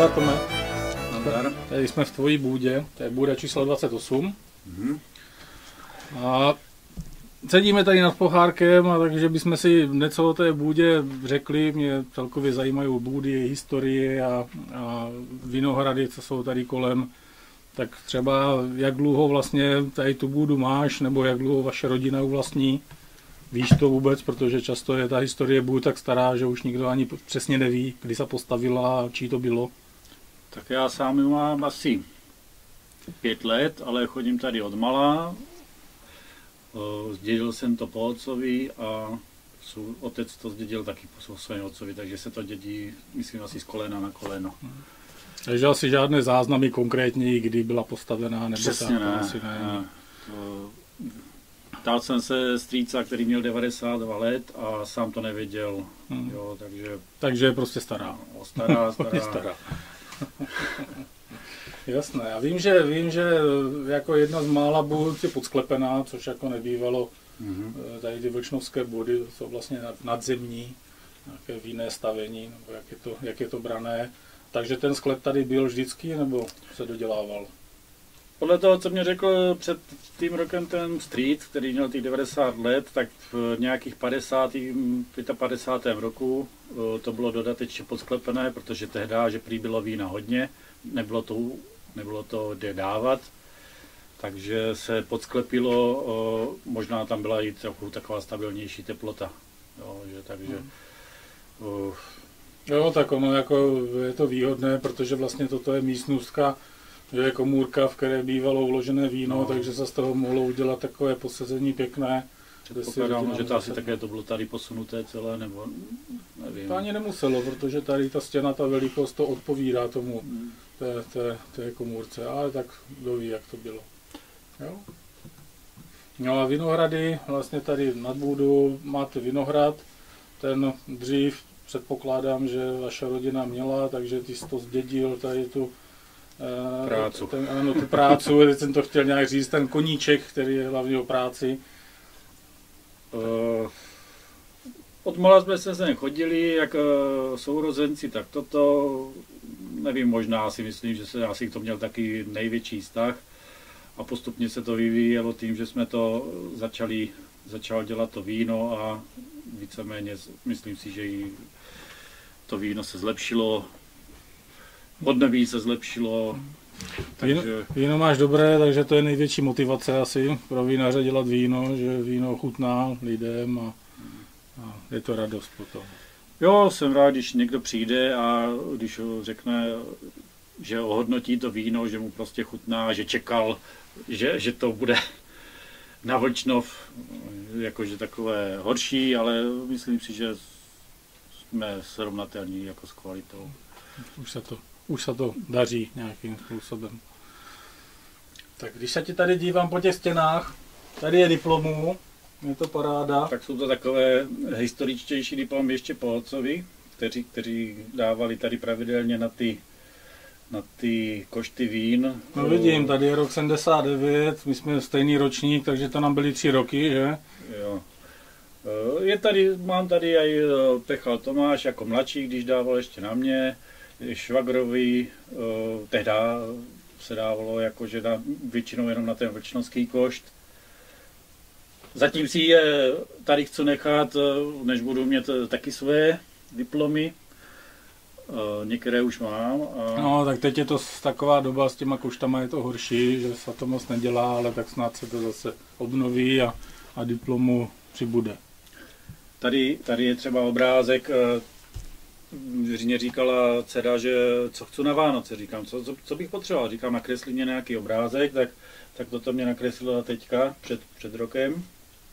Nazdar, Tome. Nazdar. Tady jsme v tvojí bůdě, to je bůda číslo 28. A sedíme tady nad pohárkem, a takže bychom si něco o té bůdě řekli. Mě celkově zajímají bůdy, historie a vinohrady, co jsou tady kolem. Tak třeba jak dlouho vlastně tady tu bůdu máš, nebo jak dlouho vaše rodina vlastní? Víš to vůbec, protože často je ta historie bůd tak stará, že už nikdo ani přesně neví, kdy se postavila a čí to bylo. Tak já sám mám asi 5 let, ale chodím tady od malá. Zdědil jsem to po otcovi a otec to zdědil taky po svém otcovi, takže se to dědí, myslím, asi z kolena na koleno. Takže asi žádné záznamy konkrétní, kdy byla postavená, nebo přesně tak, ne, asi ne. Ptal jsem se strýca, který měl 92 let a sám to nevěděl, jo, takže... Takže je prostě stará. No, stará. stará. Jasné, já vím, že jako jedna z mála bůd je podsklepená, což jako nebývalo. Tady ty vlčnovské bůdy jsou vlastně nadzemní, nějaké vinné stavení, nebo jak je to brané. Takže ten sklep tady byl vždycky, nebo se dodělával? Podle toho, co mě řekl před tím rokem ten strýc, který měl těch 90 let, tak v nějakých 55. roku to bylo dodatečně podsklepené, protože tehdy, že prý bylo vína hodně, nebylo to kde dávat, takže se podsklepilo, možná tam byla i trochu taková stabilnější teplota, jo, že takže... Jo, tak ono jako je to výhodné, protože vlastně toto je místnostka, že je komůrka, v které bývalo uložené víno, takže se z toho mohlo udělat takové posezení pěkné. Předpokládám, že to asi také to bylo tady posunuté celé, nebo nevím. To ani nemuselo, protože tady ta stěna, ta velikost to odpovídá tomu té komůrce, ale tak kdo ví, jak to bylo. Jo? No a vinohrady, vlastně tady nad bůdou máte vinohrad, ten dřív předpokládám, že vaše rodina měla, takže ty jsi to zdědil, tady tu prácu. Tu prácu, teď jsem to chtěl nějak říct, ten koníček, který je hlavně o práci. Od mala jsme se sem chodili, jak sourozenci, tak toto, nevím, možná si myslím, že se asi to měl taky největší vztah a postupně se to vyvíjelo tím, že jsme to začal dělat to víno a víceméně myslím si, že i to víno se zlepšilo, podnebí se zlepšilo. Takže... Víno máš dobré, takže to je největší motivace asi pro vínaře dělat víno, že víno chutná lidem a je to radost potom. Jo, jsem rád, když někdo přijde a když řekne, že ohodnotí to víno, že mu prostě chutná, že čekal, že to bude na Vlčnov jakože takové horší, ale myslím si, že jsme srovnatelní jako s kvalitou. Už se to daří nějakým způsobem. Tak když se ti tady dívám po těch stěnách, tady je diplomů, je to paráda. Tak jsou to takové historičtější diplomy ještě po otcovi, kteří dávali tady pravidelně na ty košty vín. No vidím, tady je rok 79, my jsme stejný ročník, takže to nám byly 3 roky, že? Jo. Mám tady i Pechal Tomáš jako mladší, když dával ještě na mě. Švagrovi, tehdy se dávalo jakože většinou jenom na ten vlčnovský košt. Zatím si je tady chci nechat, než budu mít taky své diplomy. Některé už mám. No, tak teď je to taková doba s těma koštama, je to horší, že se to moc nedělá, ale tak snad se to zase obnoví a diplomu přibude. Tady je třeba obrázek, mě říkala dcera, že co chci na Vánoce, říkám, co bych potřeboval, říkám, nakresli mě nějaký obrázek, tak toto mě nakreslila teďka před rokem.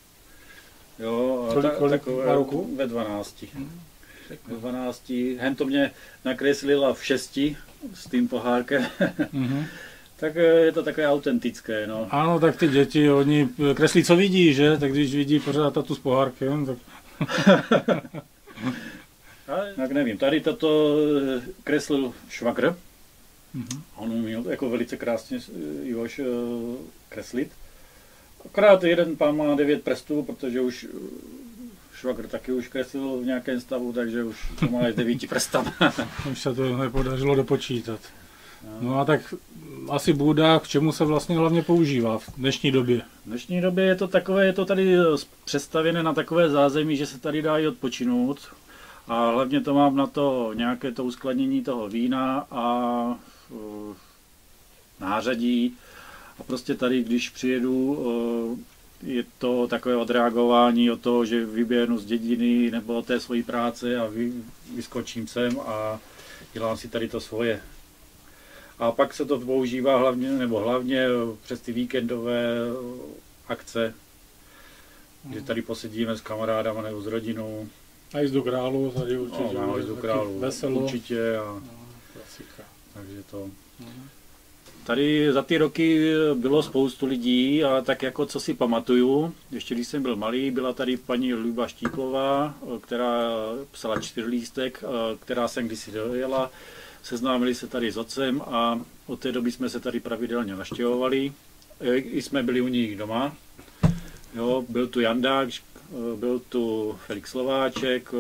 Jo, kolik má roku? Ve 12. Ve 12. Hen to mě nakreslila v 6 s tím pohárkem. Tak je to takové autentické, no. Ano, tak ty děti, oni kreslí, co vidí, že? Tak když vidí pořád tatu s pohárkem, tak... Tak nevím, tady toto kreslil švagr. On uměl jako velice krásně Ivoš kreslit. Akorát jeden pán má 9 prstů, protože už švagr taky už kreslil v nějakém stavu, takže už to má 9 prstama. Už se to nepodařilo dopočítat. No a tak asi bůda, k čemu se vlastně hlavně používá v dnešní době? V dnešní době je to takové, je to tady přestavěné na takové zázemí, že se tady dá i odpočinout. A hlavně to mám na to nějaké to uskladnění toho vína a nářadí. A prostě tady, když přijedu, je to takové odreagování od toho, že vyběhnu z dědiny nebo té svojí práce a vyskočím sem a dělám si tady to svoje. A pak se to používá hlavně přes ty víkendové akce, kdy tady posedíme s kamarádama nebo s rodinou. A jízdu králu, tady určitě. No, jízdu králu, veselo. Určitě. No, klasika. Takže to. Tady za ty roky bylo spoustu lidí a tak jako co si pamatuju, ještě když jsem byl malý, byla tady paní Luba Štíklová, která psala Čtyřlístek, která sem kdysi dojela. Seznámili se tady s otcem a od té doby jsme se tady pravidelně navštěvovali. I jsme byli u nich doma. Jo, byl tu Jandák, byl tu Felix Slováček,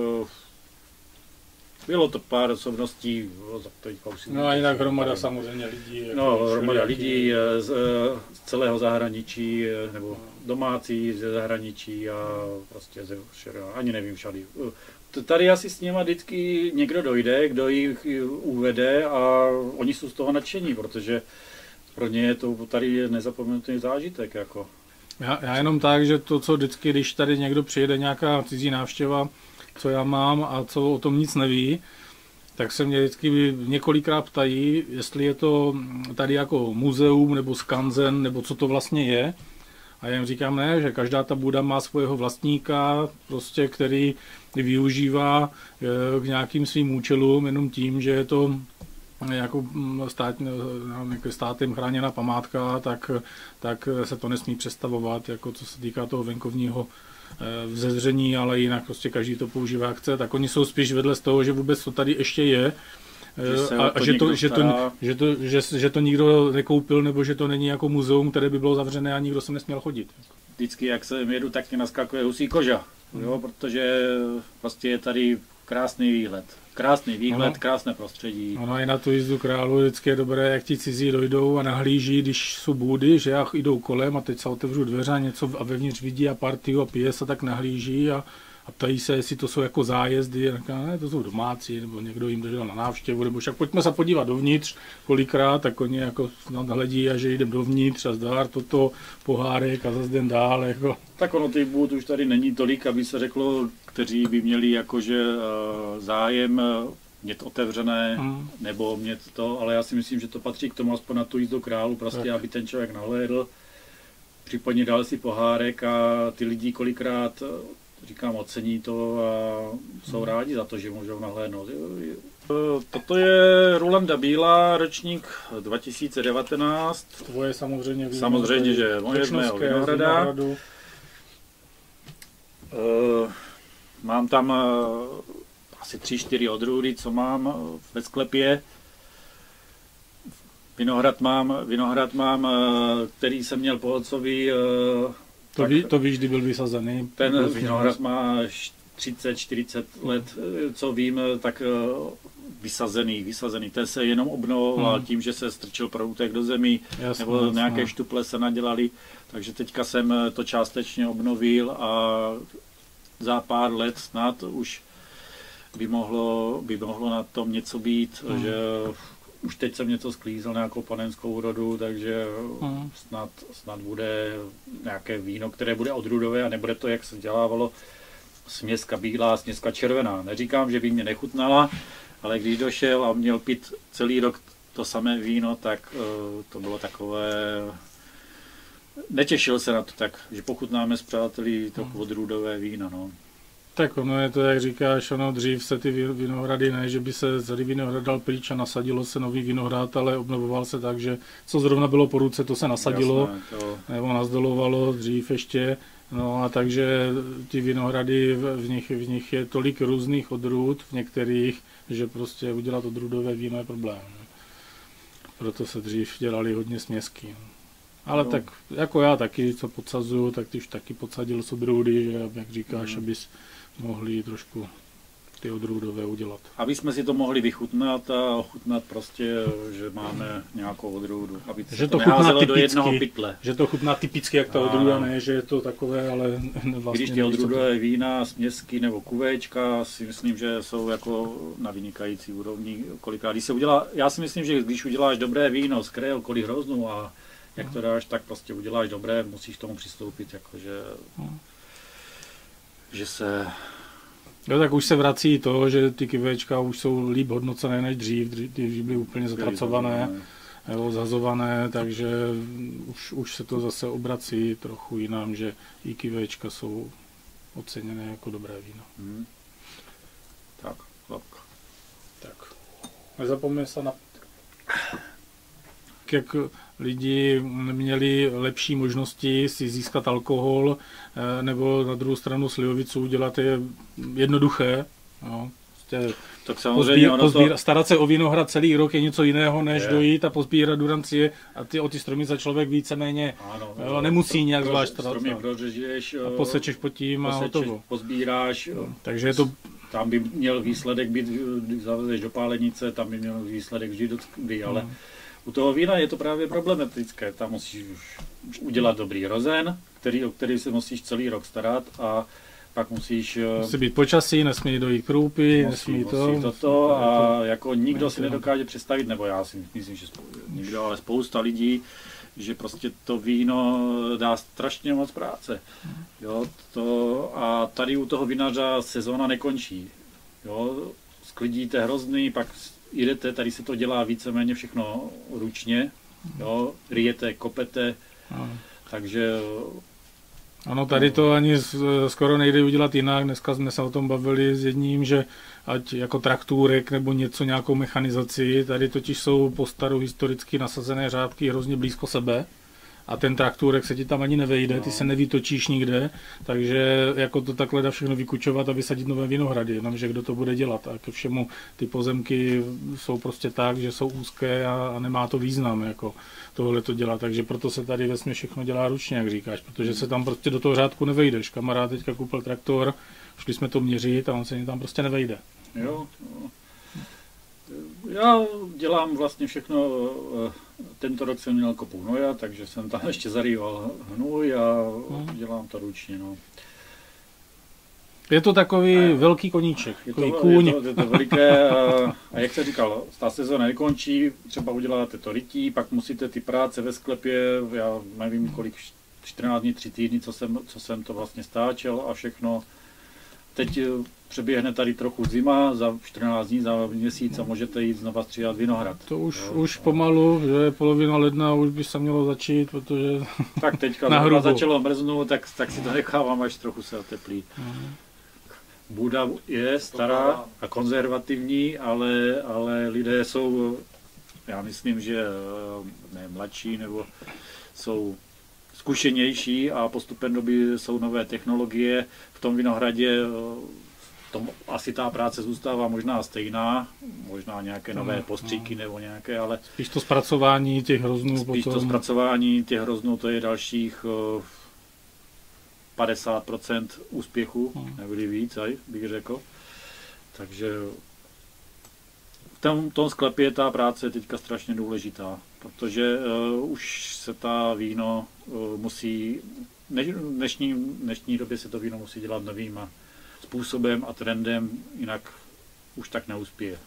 bylo to pár osobností. No a jinak hromada samozřejmě lidí. No, hromada lidí z celého zahraničí, nebo domácí ze zahraničí a prostě ze všeho, ani nevím všady. Tady asi s nima vždycky někdo dojde, kdo jich uvede a oni jsou z toho nadšení, protože pro ně je to tady nezapomenutý zážitek. Jako. Já jenom tak, že to, co vždycky, když tady někdo přijede, nějaká cizí návštěva, co já mám a co o tom nic neví, tak se mě vždycky několikrát ptají, jestli je to tady jako muzeum nebo skanzen, nebo co to vlastně je. A já jim říkám, ne, že každá ta buda má svého vlastníka, prostě, který využívá k nějakým svým účelům, jenom tím, že je to jako státem chráněná památka, tak se to nesmí přestavovat, jako co se týká toho venkovního vzezření, ale jinak prostě každý to používá jak chce, tak oni jsou spíš vedle z toho, že vůbec to tady ještě je, a že to nikdo nekoupil, nebo že to není jako muzeum, které by bylo zavřené a nikdo se nesměl chodit. Vždycky, jak se jedu, tak mě naskakuje husí koža, jo, protože vlastně je tady krásný výhled. Krásný výhled, krásné prostředí. Ano, i na tu jízdu králu vždycky je dobré, jak ti cizí dojdou a nahlíží, když jsou bůdy, že jdou kolem a teď se otevřou dveře a něco a vevnitř vidí a partiu a pije se, tak nahlíží a ptají se, jestli to jsou jako zájezdy, a ne, to jsou domácí, nebo někdo jim došel na návštěvu, nebo však pojďme se podívat dovnitř, kolikrát, tak oni jako hledí a že jdem dovnitř a zdar, toto, pohárek a zase jdem dál. Jako. Tak ono těch bůd už tady není tolik, aby se řeklo, kteří by měli jakože zájem mít otevřené, nebo mít to, ale já si myslím, že to patří k tomu aspoň na tu jízdu králu, prostě aby ten člověk nahlédl, případně dal si pohárek a ty lidi kolikrát říkám, ocení to a jsou rádi za to, že můžou nahlédnout. Toto je Rolanda Bílá, ročník 2019. Tvoje samozřejmě. Samozřejmě, že moje z mého Vinohrada. Mám tam asi 3-4 odrůdy, co mám ve sklepě. Vinohrad mám, který jsem měl po otcovi. To víš, kdy byl vysazený? Ten vinohrad má 30-40 let, co vím, tak vysazený. Ten se jenom obnovoval tím, že se strčil proutek do zemí, nebo nějaké štuple se nadělali, takže teďka jsem to částečně obnovil a za pár let snad už by mohlo na tom něco být, že už teď jsem něco sklízel, nějakou panenskou rodu, takže snad bude nějaké víno, které bude odrůdové a nebude to, jak se dělávalo, směska bílá, směska červená. Neříkám, že by mě nechutnala, ale když došel a měl pít celý rok to samé víno, tak to bylo takové... Netěšil se na to tak, že pochutnáme s přáteli to odrůdové víno. No. Tak ono je to, jak říkáš, ono dřív se ty vinohrady, ne, že by se celý vinohrad dal pryč a nasadilo se nový vinohrad, ale obnovoval se tak, že co zrovna bylo po ruce, to se nasadilo, nebo nazdolovalo dřív ještě. No a takže ty vinohrady, v nich je tolik různých odrůd, v některých, že prostě udělat odrůdové víno je problém. Proto se dřív dělali hodně směsky. Ale tak jako já taky, co podsazuju, tak ty už taky podsadil sobrůdy, že jak říkáš, abys mohli trošku ty odrůdové udělat. Aby jsme si to mohli vychutnat a ochutnat prostě, že máme nějakou odrůdu. Aby že to chutná typicky, do jednoho pytle. Že to chutná typicky jak ta odrůda, ne, že je to takové, ale vlastně... Když ty odrůdové vína, směsky nebo kuvéčka si myslím, že jsou jako na vynikající úrovni. Kolikrát, když se udělá, já si myslím, že když uděláš dobré víno z kteréhokoliv hroznu a jak to dáš, tak prostě uděláš dobré, musíš k tomu přistoupit, jakože že se... Jo, tak už se vrací to, že ty kivéčka už jsou líp hodnocené než dřív, dřív byly úplně zapracované, zhazované, takže už se to zase obrací trochu jinam, že i kivéčka jsou oceněné jako dobré víno. Tak. Nezapomeň se na... Jak lidi měli lepší možnosti si získat alkohol, nebo na druhou stranu slivovicu udělat je jednoduché. No, tak samozřejmě starat se o vinohrad celý rok je něco jiného, než dojít a pozbírat durancie a o ty stromy za člověk víceméně nemusí nějak zvlášť starat. Stromy prořežeš, a posečeš pod tím a hotovo. Pozbíráš. Takže je to... Tam by měl výsledek být, když zavezeš do pálenice, tam by měl výsledek vždy, ale u toho vína je to právě problematické. Tam musíš už udělat dobrý rozen, o který se musíš celý rok starat a pak musí být počasí, nesmí dojít krůpy, nesmí toto a jako nikdo si nedokáže představit, nebo já si myslím, že nikdo, ale spousta lidí, že prostě to víno dá strašně moc práce. Jo, a tady u toho vinaře sezóna nekončí. Jo, sklidíte hrozný, pak jdete, tady se to dělá víceméně všechno ručně, jo, ryjete, kopete, takže... Ano, tady to ani skoro nejde udělat jinak. Dneska jsme se o tom bavili s jedním, že ať jako traktůrek nebo nějakou mechanizaci, tady totiž jsou po starou historicky nasazené řádky hrozně blízko sebe a ten traktůrek se ti tam ani nevejde, ty se nevytočíš nikde, takže jako to takhle dá všechno vykučovat a vysadit nové vinohrady, jenomže kdo to bude dělat a ke všemu ty pozemky jsou prostě tak, že jsou úzké a nemá to význam jako tohle to dělat, takže proto se tady vesmě všechno dělá ručně, jak říkáš, protože se tam prostě do toho řádku nevejdeš. Kamarád teďka koupil traktor, šli jsme to měřit a on se tam prostě nevejde. Jo. Já dělám vlastně všechno, tento rok jsem měl kopu hnoja, takže jsem tam ještě zarýval hnůj a dělám to ručně. No. Je to takový velký koníček, takový kůň. Je to veliké a jak se říkal, ta sezóna nekončí, třeba uděláte to rytí, pak musíte ty práce ve sklepě, já nevím kolik, 14 dní, 3 týdny, co jsem to vlastně stáčel a všechno. Teď přeběhne tady trochu zima, za 14 dní, za měsíc a můžete jít znova stříhat vinohrad. To už pomalu, že je polovina ledna, už by se mělo začít, protože tak teďka začalo mrznout, tak si to nechávám, až trochu se oteplí. Buda je stará a konzervativní, ale lidé jsou, já myslím, že ne mladší, nebo jsou zkušenější a postupem doby jsou nové technologie. V tom vinohradě asi ta práce zůstává možná stejná, možná nějaké nové postříky nebo nějaké, ale... Spíš to zpracování těch hroznů to je dalších 50% úspěchu, nebyli víc, bych řekl. Takže v tom sklepě je ta práce teďka strašně důležitá, protože už se ta víno musí, v dnešní době se to víno musí dělat novým způsobem a trendem, jinak už tak neuspěje.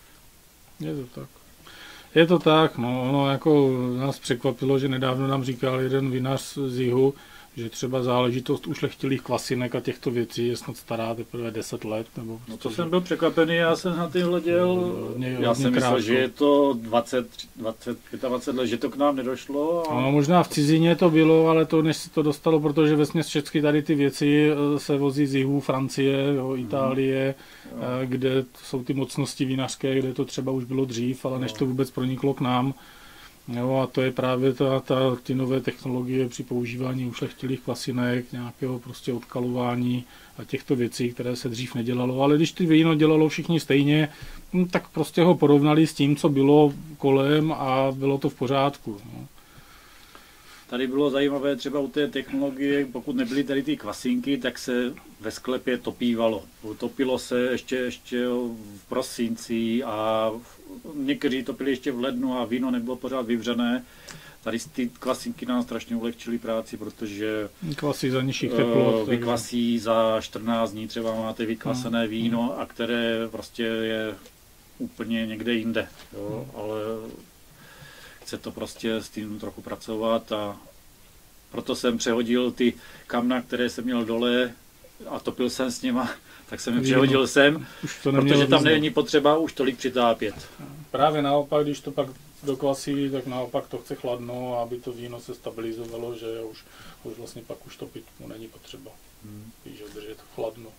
Je to tak, no, ono jako nás překvapilo, že nedávno nám říkal jeden vinař z jihu, že třeba záležitost ušlechtilých kvasinek a těchto věcí je snad stará teprve 10 let. Nebo no to jsem byl překvapený, já jsem na tím hleděl, já jsem myslel, že je to 25 let, že to k nám nedošlo. A... No, možná v cizině to bylo, ale to než se to dostalo, protože vesměs všechny tady ty věci se vozí z jihu, Francie, Itálie, kde jsou ty mocnosti vinařské, kde to třeba už bylo dřív, ale než to vůbec proniklo k nám. Jo, a to je právě ty nové technologie při používání ušlechtilých kvasinek, nějakého prostě odkalování a těchto věcí, které se dřív nedělalo. Ale když ty víno dělalo všichni stejně, tak prostě ho porovnali s tím, co bylo kolem a bylo to v pořádku. No. Tady bylo zajímavé třeba u té technologie, pokud nebyly tady ty kvasinky, tak se ve sklepě topívalo. Topilo se ještě v prosinci a někteří topili ještě v lednu a víno nebylo pořád vyvřené. Tady ty kvasinky nám strašně ulehčily práci, protože kvasí za nižších teplot. Vykvasí za 14 dní, třeba máte vykvasené víno, a které prostě je úplně někde jinde. Jo? Ale chce to prostě s tím trochu pracovat a proto jsem přehodil ty kamna, které jsem měl dole a topil jsem s nima, tak jsem je přehodil sem, protože tam není potřeba už tolik přitápět. Právě naopak, když to pak dokvasí, tak naopak to chce chladno, aby to víno se stabilizovalo, že už vlastně pak už topit mu není potřeba. Víš, že je to chladno.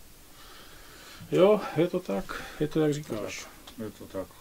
Jo, je to tak, jak říkáš. Je to tak.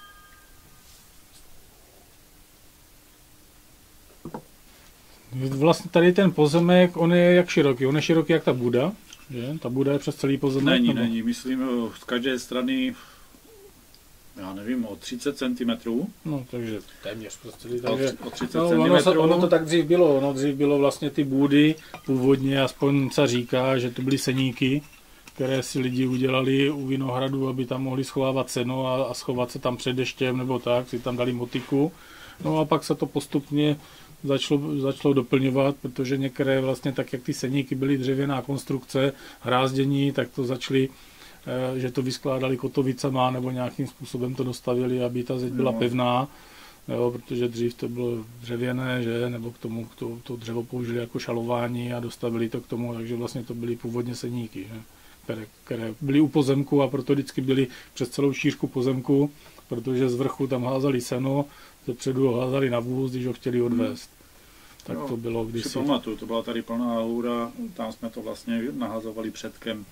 Vlastně tady ten pozemek, on je jak široký? On je široký jak ta buda, že? Ta buda je přes celý pozemek? Není. Myslím, z každé strany, já nevím, o 30 cm. No, takže téměř prostě. Takže, o 30 cm. Ono to tak dřív bylo. Dřív bylo vlastně ty bůdy, původně, aspoň se říká, že to byly seníky, které si lidi udělali u vinohradu, aby tam mohli schovávat seno a schovat se tam před deštěm nebo tak, si tam dali motiku. No a pak se to postupně začalo doplňovat, protože některé vlastně tak, jak ty seníky byly dřevěná konstrukce, hrázdění, tak to začali, že to vyskládali kotovicama nebo nějakým způsobem to dostavili, aby ta zeď byla pevná, jo, protože dřív to bylo dřevěné, že, nebo k tomu to dřevo použili jako šalování a dostavili to k tomu, takže vlastně to byly původně seníky, že, které byly u pozemku a proto vždycky byly přes celou šířku pozemku, protože z vrchu tam házali seno, zepředu ho házali na vůz, když ho chtěli odvést. Tak to bylo kdysi. Si pamatuju, to byla tady plná hůra, tam jsme to vlastně nahazovali předkem.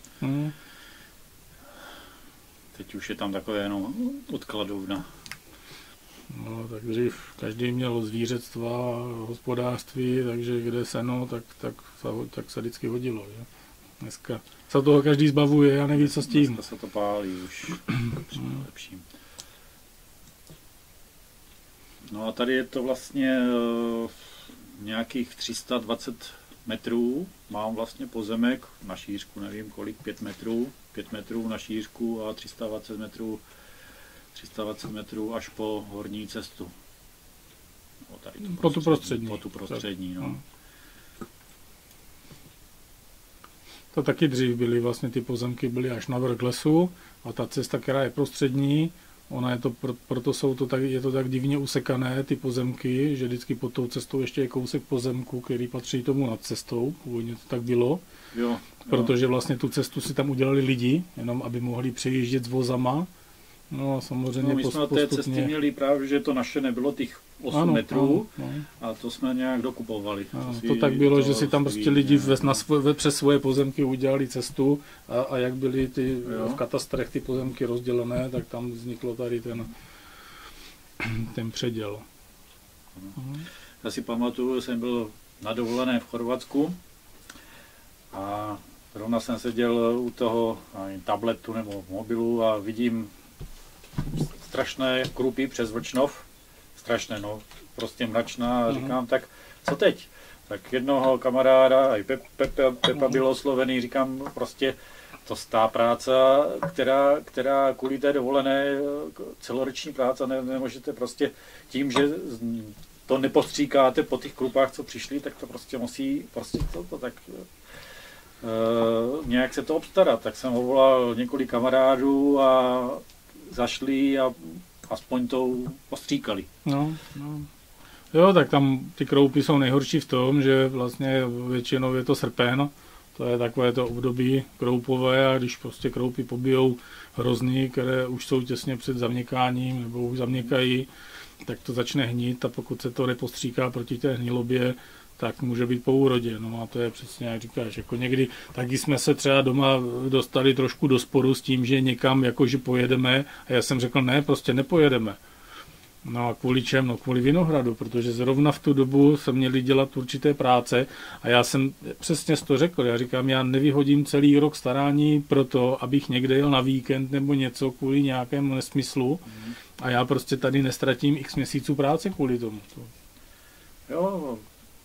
Teď už je tam takové jenom odkladovna. No, tak dřív každý měl zvířectva, hospodářství, takže kde seno, tak se vždycky hodilo. Že? Dneska se toho každý zbavuje a neví, co s tím. Dneska se to pálí už lepším. No a tady je to vlastně nějakých 320 metrů. Mám vlastně pozemek na šířku, nevím kolik, 5 metrů na šířku a 320 metrů až po horní cestu. No, tady po tu prostřední. Po tu prostřední, no. To taky dřív byly, vlastně ty pozemky byly až na vrch lesu a ta cesta, která je prostřední, ona je to, proto je to tak divně usekané, ty pozemky, že vždycky pod tou cestou ještě je kousek pozemku, který patří tomu nad cestou, původně to tak bylo, jo. Protože vlastně tu cestu si tam udělali lidi, jenom aby mohli přejíždět s vozama. No a samozřejmě my jsme té cesty měli právě, že to naše nebylo těch 8 metrů a to jsme nějak dokupovali. To tak bylo, že si tam prostě lidi přes svoje pozemky udělali cestu a jak byly v katastrech ty pozemky rozdělené, tak tam vzniklo tady ten předěl. Já si pamatuju, jsem byl na dovolené v Chorvatsku a zrovna jsem seděl u toho tabletu nebo mobilu a vidím strašné krupy přes Vlčnov. Strašné, no, prostě mračná a říkám, tak co teď? Tak jednoho kamaráda, i Pepa byl oslovený, říkám, prostě to stá práce, která kvůli té dovolené celoroční práce nemůžete prostě tím, že to nepostříkáte po těch krupách, co přišli, tak to prostě musí, tak nějak se to obstarat. Tak jsem volal několik kamarádů a zašli a aspoň to postříkali. No. Jo, tak tam ty kroupy jsou nejhorší v tom, že vlastně většinou je to srpen, to je takové to období kroupové a když prostě kroupy pobijou hrozny, které už jsou těsně před zavněkáním nebo už zavněkají, tak to začne hnít a pokud se to nepostříká proti té hnilobě, tak může být po úrodě. No a to je přesně, jak říkáš, jako někdy taky jsme se třeba doma dostali trošku do sporu s tím, že někam jakože pojedeme a já jsem řekl, ne, prostě nepojedeme. No a kvůli čem? No kvůli vinohradu, protože zrovna v tu dobu se měli dělat určité práce a já jsem přesně to řekl. Já říkám, já nevyhodím celý rok starání proto, abych někde jel na víkend nebo něco kvůli nějakému nesmyslu a já prostě tady nestratím x měsíců práce kvůli tomu. Jo,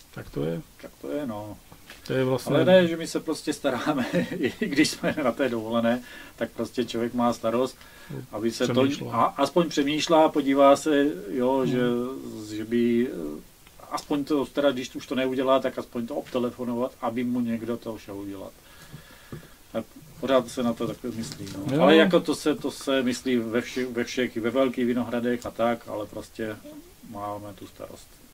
Tak to je. Tak to je, no. To je vlastně... Ale ne, že my se prostě staráme, i když jsme na té dovolené, tak prostě člověk má starost, aby se to aspoň přemýšlá, podívá se, jo, že by aspoň to, teda když už to neudělá, tak aspoň to obtelefonovat, aby mu někdo to šel udělat. A pořád se na to takhle myslí. No. Ale jako to se myslí ve všech, ve velkých vinohradech a tak, ale prostě máme tu starost.